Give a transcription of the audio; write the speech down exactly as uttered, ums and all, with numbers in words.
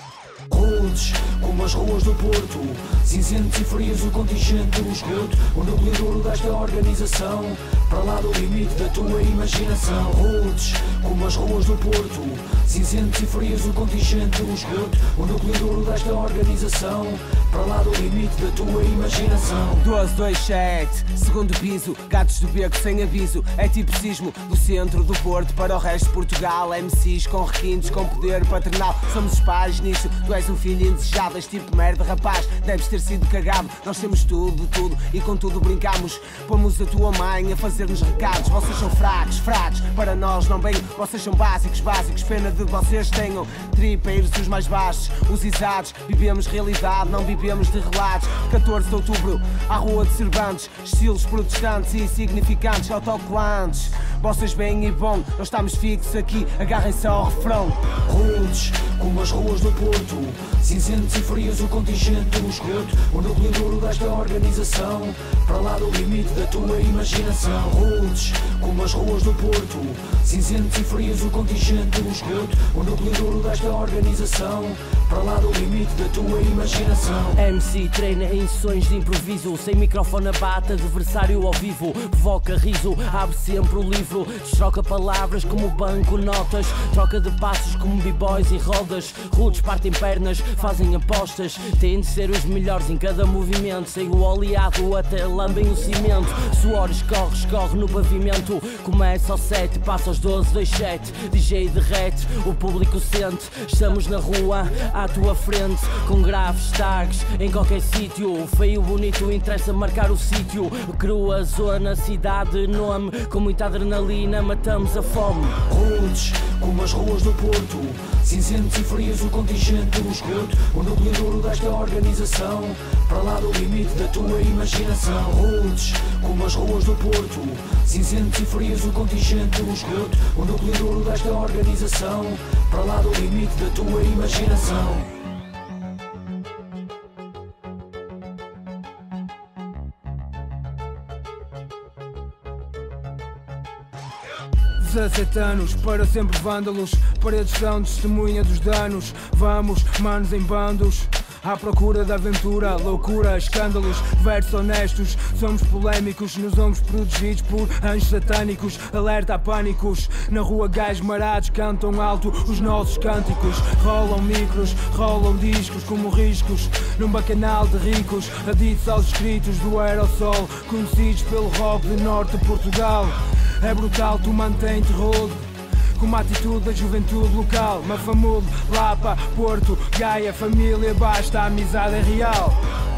Rudes, como as ruas do Porto, cinzentos e frios o contingente do esgoto, o núcleo duro desta organização, para lá do limite da tua imaginação. Rudes, como as ruas do Porto, cinzentos e frios o contingente do esgoto, o núcleo duro desta organização, para lá do limite da tua imaginação. doze, dois, sete, segundo piso, gatos do beco sem aviso, é tipo sismo do centro do Porto para o resto de Portugal. M Cs com requintes, com poder paternal, somos os pais nisso. Tu és um filho indesejável, és tipo merda rapaz, deves ter sido cagado. Nós temos tudo, tudo e com tudo brincamos. Pomos a tua mãe a fazer-nos recados. Vocês são fracos, fracos, para nós não bem. Vocês são básicos, básicos, pena de vocês tenham tripeiros os mais baixos, os izados. Vivemos realidade, não vivemos de relatos. catorze de outubro, à rua de Cervantes, estilos protestantes e insignificantes, autocolantes. Vocês bem e bom, não estamos fixos aqui, agarrem-se ao refrão. Rudes, como as ruas do Porto, cinzentos e frios o contingente do esgoto, o núcleo duro desta organização, para lá do limite da tua imaginação. Rudes, como as ruas do Porto, cinzentos e frios o contingente do esgoto, o núcleo duro desta organização, para lá do limite da tua imaginação. M C treina em sessões de improviso, sem microfone abate, adversário ao vivo, provoca riso, abre sempre o livro, destroca palavras como banco, notas, troca de passos como b-boys e rodas. Rudes partem pernas, fazem apostas, têm de ser os melhores em cada movimento, sem o oleado até lambem o cimento. Suor escorre, escorre no pavimento, começa ao sete, passa aos doze, dois, sete, D J derrete, o público sente, estamos na rua, à tua frente, com graves tags em qualquer sítio. O feio bonito interessa marcar o sítio. Crua, zona, cidade, nome, com muita adrenalina matamos a fome. Rudes, como as ruas do Porto, cinzentos e frios o contingente do esgoto, o núcleo duro desta organização, para lá do limite da tua imaginação. Rudes, como as ruas do Porto, cinzentos e frios o contingente do esgoto, o núcleo duro desta organização, para lá do limite da tua imaginação. dezassete anos, para sempre vândalos, paredes são testemunha dos danos. Vamos, manos em bandos, à procura da aventura, loucura, escândalos, versos honestos. Somos polémicos, nos ombros protegidos por anjos satânicos. Alerta a pânicos, na rua gajos marados cantam alto os nossos cânticos. Rolam micros, rolam discos como riscos num bacanal de ricos, aditos aos escritos do aerossol, conhecidos pelo rock do norte de Portugal. É brutal, tu mantém-te rude, com uma atitude da juventude local. Mafamudo, Lapa, Porto, Gaia, família, basta, a amizade é real.